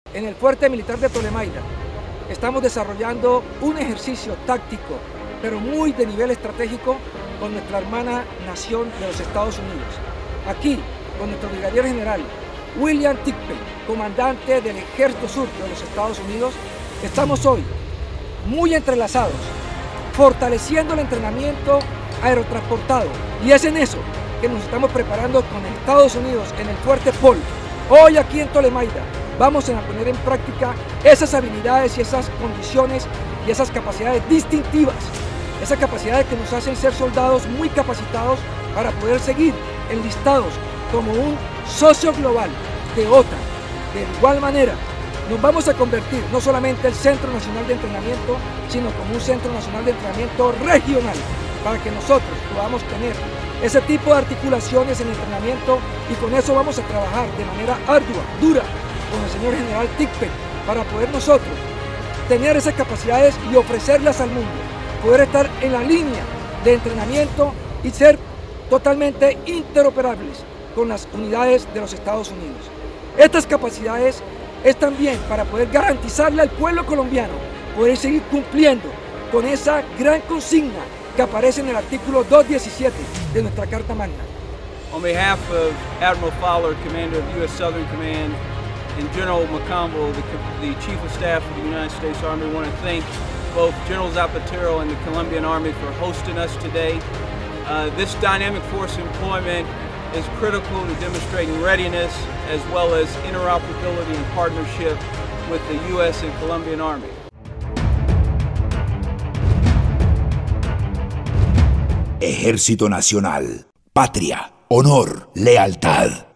En el fuerte militar de Tolemaida estamos desarrollando un ejercicio táctico, pero muy de nivel estratégico, con nuestra hermana nación de los Estados Unidos. Aquí, con nuestro brigadier general William Thigpen, comandante del Ejército Sur de los Estados Unidos, estamos hoy muy entrelazados, fortaleciendo el entrenamiento aerotransportado. Y es en eso que nos estamos preparando con Estados Unidos en el Fuerte Paul. Hoy aquí en Tolemaida vamos a poner en práctica esas habilidades y esas condiciones y esas capacidades distintivas, esas capacidades que nos hacen ser soldados muy capacitados para poder seguir enlistados como un socio global de OTAN. De igual manera, nos vamos a convertir no solamente en el Centro Nacional de Entrenamiento, sino como un Centro Nacional de Entrenamiento regional, para que nosotros podamos tener ese tipo de articulaciones en entrenamiento, y con eso vamos a trabajar de manera ardua, dura, con el señor general Thigpen, para poder nosotros tener esas capacidades y ofrecerlas al mundo, poder estar en la línea de entrenamiento y ser totalmente interoperables con las unidades de los Estados Unidos. Estas capacidades es también para poder garantizarle al pueblo colombiano poder seguir cumpliendo con esa gran consigna que aparece en el artículo 217 de nuestra Carta Magna. On behalf of Admiral Fowler, Commander of U.S. Southern Command, and General McConville, the Chief of Staff of the United States Army, I want to thank both General Zapatero and the Colombian Army for hosting us today. This dynamic force employment is critical to demonstrating readiness as well as interoperability and partnership with the U.S. and Colombian Army. Ejército Nacional, patria, honor, lealtad.